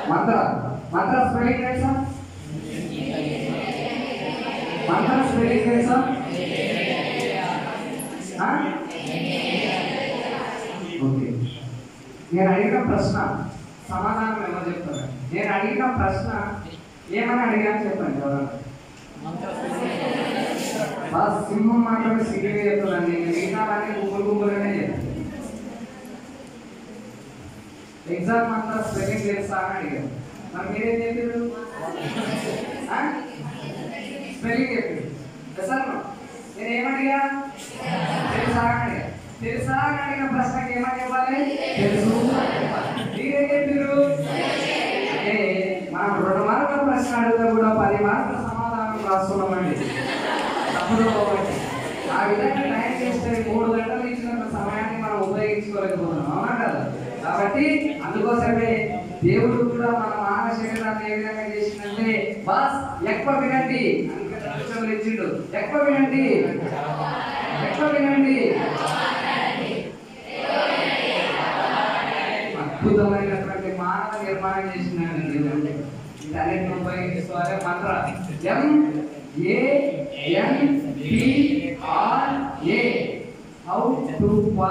మంత్ర మంత్ర spelling తెలుసా? మంత్ర spelling తెలుసా? Okay, నేను అడిగిన ప్రశ్న సమాధానం ఎవరు చెప్తారు? నేను అడిగిన ప్రశ్న ఏమని అడిగాను చెప్పండి ఎవరన్నా. సింహం మాత్రమే సిగ్గుగా చెప్తుందండి, మిగతాలన్నీ గుంపులుగానే చెప్తాను. ఎగ్జామ్ అంతా స్పెల్లింగ్ తెలుసా అని అడిగారు, మరి మీరేం చెప్పారు? స్పెల్లింగ్ చెప్పారు సార్. నేను ఏమడిగా? తెలుసా అని అడిగా. తెలుసా అని అడిగిన ప్రశ్నకి ఏమని చెప్పాలి? తెలుసు. మీరేం చెప్పారు? అంటే మనం 2 మార్కుల ప్రశ్న అడిగితే కూడా 10 మార్కుల సమాధానం రాస్తున్నామండి. తప్పుడు పోవండి. ఆ విధంగా టైం చేస్తే 3 గంటలు ఇచ్చిన సమయాన్ని మనం ఉపయోగించుకోలేకపోతున్నాం, అవునా కదా? కాబట్టి అందుకోసమే దేవుడు కూడా మన మానవ శరీరాన్ని ఏ విధంగా చేసిందంటే, బాస్ ఎక్కువ వినండి అని ఇచ్చిండు. ఎక్కువ వినండి, ఎక్కువ వినండి. అద్భుతమైనటువంటి మానవ నిర్మాణం చేసిందండి దేవుడు. వీటన్నిటిని ఉపయోగించుకోవాలి. మంత్ర MANTRA. How to